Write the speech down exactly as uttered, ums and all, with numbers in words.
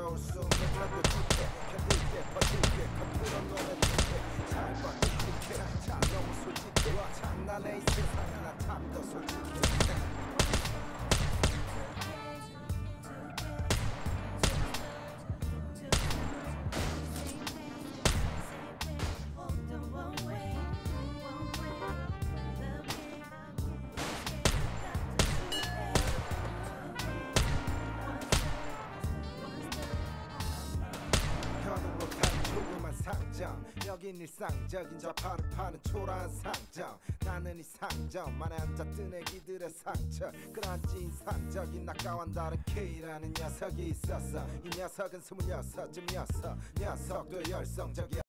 어려울 수 없는 그래도 줄게 견딜게 버틸게 겉으로 너는 줄게 잘 버틸게 자 너무 솔직해 장난해 이 세상에 나 참 더 솔직해 상점 여긴 일상적인 좌파를 파는 초라한 상점 나는 이 상점만에 앉았던 애기들의 상처 그런지 인상적인 아까와는 다른 K라는 녀석이 있었어 이 녀석은 스물여섯쯤 녀석 녀석도 열성적이야